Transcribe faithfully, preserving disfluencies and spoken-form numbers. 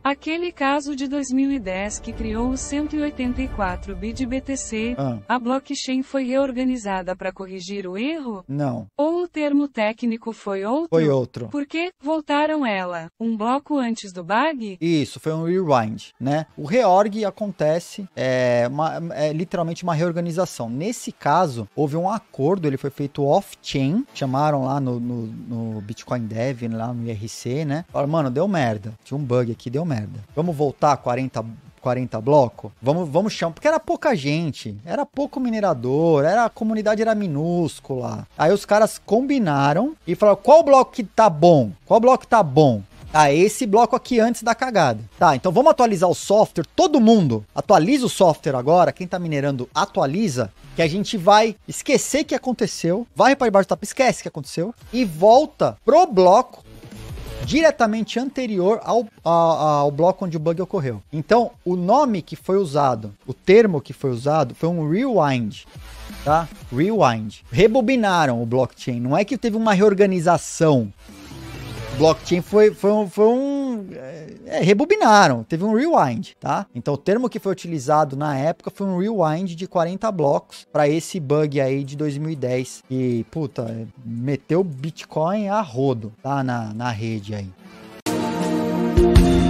Aquele caso de dois mil e dez que criou o cento e oitenta e quatro bit B T C, Ah. a blockchain foi reorganizada para corrigir o erro? Não. Ou o termo técnico foi outro? Foi outro. Por que voltaram ela, um bloco antes do bug? Isso, foi um rewind, né? O reorg acontece, é, uma, é literalmente uma reorganização. Nesse caso, houve um acordo, ele foi feito off-chain, chamaram lá no, no, no Bitcoin Dev, lá no I R C, né? Falaram, mano, deu merda, tinha um bug aqui, deu merda. Vamos voltar a quarenta, quarenta blocos? Vamos, vamos chamar, porque era pouca gente, era pouco minerador, era, a comunidade era minúscula. Aí os caras combinaram e falaram, qual bloco que tá bom? Qual bloco que tá bom? Ah, esse bloco aqui antes da cagada. Tá, então vamos atualizar o software, todo mundo atualiza o software agora, quem tá minerando atualiza, que a gente vai esquecer que aconteceu, vai para debaixo do tapete, esquece que aconteceu, e volta pro bloco diretamente anterior ao, ao, ao bloco onde o bug ocorreu. Então, o nome que foi usado, o termo que foi usado, foi um rewind, tá? Rewind. Rebobinaram o blockchain, não é que teve uma reorganização. Blockchain foi, foi um, foi um é, rebobinaram, teve um rewind, tá? Então o termo que foi utilizado na época foi um rewind de quarenta blocos para esse bug aí de dois mil e dez e, puta, meteu Bitcoin a rodo, tá? Na, na rede aí.